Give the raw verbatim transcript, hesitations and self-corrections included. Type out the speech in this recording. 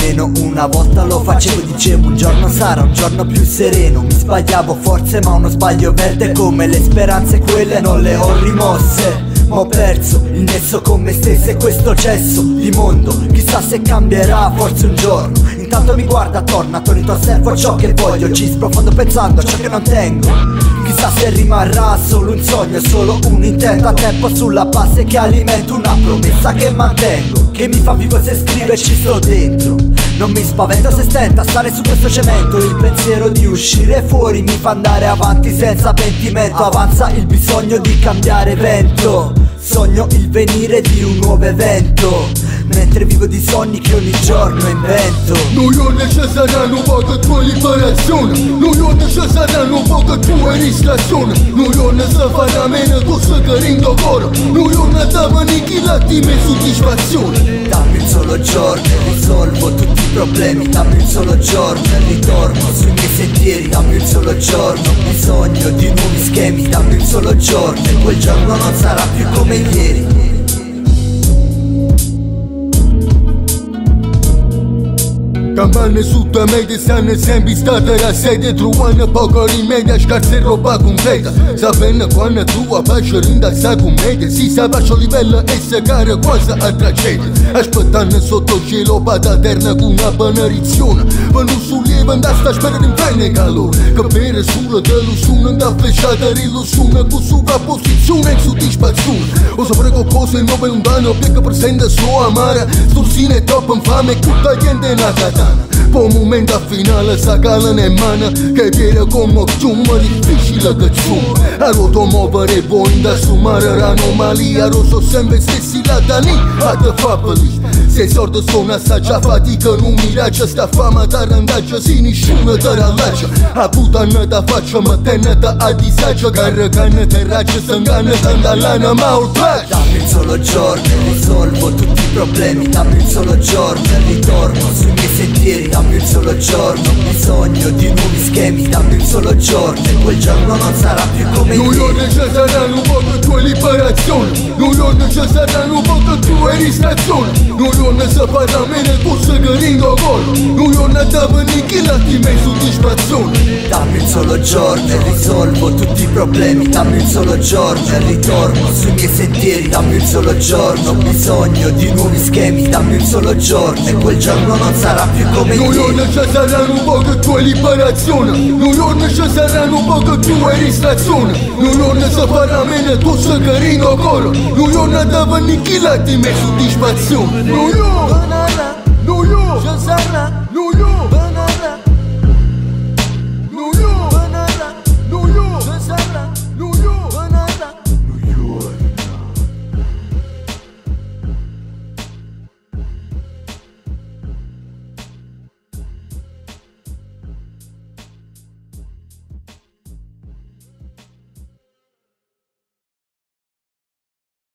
meno. Una volta lo facevo, dicevo un giorno sarà un giorno più sereno. Mi sbagliavo forse, ma uno sbaglio verde come le speranze, quelle non le ho rimosse. Ma ho perso il nesso con me stesso e questo cesso di mondo chissà se cambierà, forse un giorno. Intanto mi guarda attorno, attonito osservo ciò che voglio, ci sprofondo pensando a ciò che non tengo. Chissà se rimarrà solo un sogno, solo un intento a tempo sulla base che alimento una promessa che mantengo, che mi fa vivo se scrivo e ci sto dentro. Non mi spaventa se stenta a stare su questo cemento. Il pensiero di uscire fuori mi fa andare avanti senza pentimento. Avanza il bisogno di cambiare vento, sogno il venire di un nuovo evento, mentre vivo di sogni che ogni giorno invento. Nu e necesară, nu bagă tu liberazione. Nu e necesară, nu bagă tu rislazione. Nu e necesară, meno tu să cărim d'ogoro. Nu e necesară, nichilati me soddisfazione. Dammi un solo giorno e risolvo tutti i problemi. Dammi un solo giorno e ritorno sui miei sentieri. Dammi un solo giorno, ho bisogno di nuovi schemi. Dammi un solo giorno e quel giorno non sarà più come ieri. Campane sotto media stanno sempre state rassegne. Trovano poco rimedio a scarse roba completa. Sapendo quando tu a pace rinda sta commedia. Si sa bacio livello e se cara quasi a tragedia. Aspettando sotto cielo pata terra con una benedizione. Per non sollievo da sta spera d'inferno e calore. Capire sulla delusione da flecciata l'illusione con sovrapposizione e soddisfazione. O sopra cose non lontano perché presenta sua amara. Storsina è troppo infame e tutta gente è nata. Po momento a finale sa calano in mano che viene come chiuma difficile che ciuma. Allora muovere voi da sumare l'anomalia. Rosso sempre stessi la dani a te fa felice. Se sordo sono assaggia fatica non miraccia. Sta fama da randaggia si nessuno te rallaccia. A puttana da faccia ma tenete a disagio. Caricane terraccia s'inganna t'andallana ma oltre. Dammi un solo giorno e risolvo tutti i problemi. Dammi un solo giorno e ritorno sui miei sentieri. Dammi un solo giorno, ho bisogno di nuovi schemi. Dammi un solo giorno e quel giorno non sarà più come ieri. Nu e necesară, nu bagă tu liberazione. Nu e necesară, nu bagă tu rislazione. Nu e necesară, meno tu să cărim d'ogoro. Nu e necesară, nichilati me soddisfazione. Dammi un solo giorno e risolvo tutti i problemi. Dammi un solo giorno e ritorno sui miei sentieri. Dammi un solo giorno, ho bisogno di nuovi schemi. Dammi un solo giorno e quel giorno non sarà più come Nu ieri. e necesară, nu bagă tu liberazione. Nu e necesară, nu bagă tu rislazione. Nu e necesară, meno tu să cărim d'ogoro. Nu e necesară, nichilati me soddisfazione. Nu e